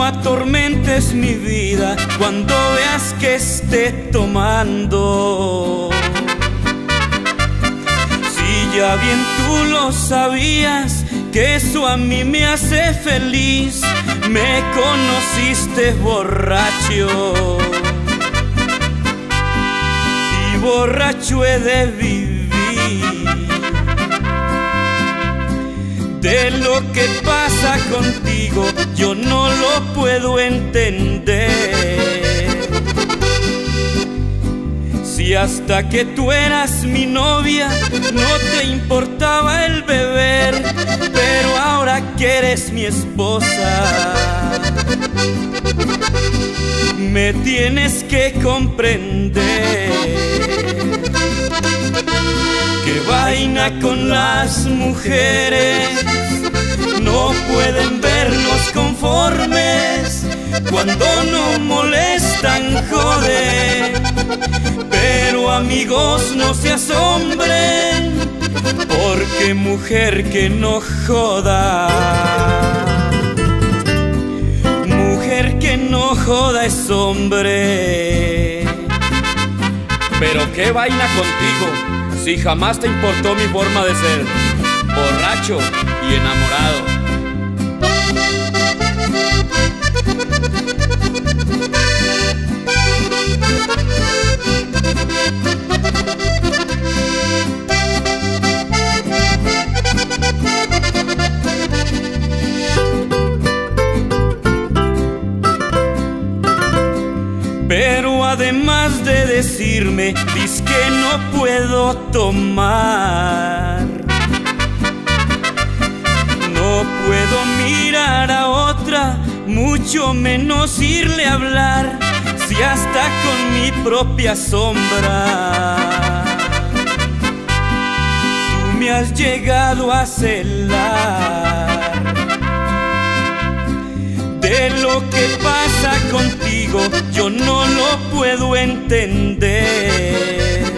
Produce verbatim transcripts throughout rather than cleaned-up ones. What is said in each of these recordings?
atormentes mi vida cuando veas que esté tomando. Si ya bien tú lo sabías, que eso a mí me hace feliz, me conociste borracho y borracho he de vivir. De lo que pasa contigo yo no lo puedo entender. Si hasta que tú eras mi novia no te importaba el beber, pero ahora que eres mi esposa me tienes que comprender. Qué vaina con las mujeres, no pueden vernos conformes, cuando no molestan joden, pero amigos no se asombren, porque mujer que no joda, mujer que no joda es hombre. Pero qué vaina contigo, si jamás te importó mi forma de ser, borracho y enamorado. Pero además de decirme, dices que no puedo tomar, no puedo mirar a otra, mucho menos irle a hablar, si hasta con mi propia sombra tú me has llegado a celar. De lo que pasa contigo yo no lo puedo entender.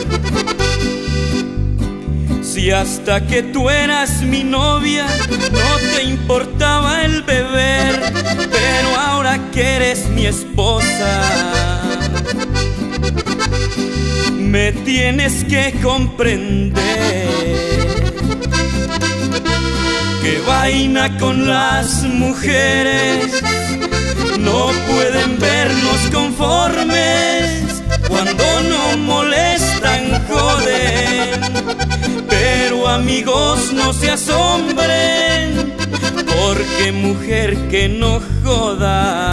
Si hasta que tú eras mi novia no te importaba el beber, pero ahora que eres mi esposa me tienes que comprender. Qué vaina con las mujeres, no pueden vernos conformes, cuando no molestan joden, pero amigos no se asombren, porque mujer que no joda,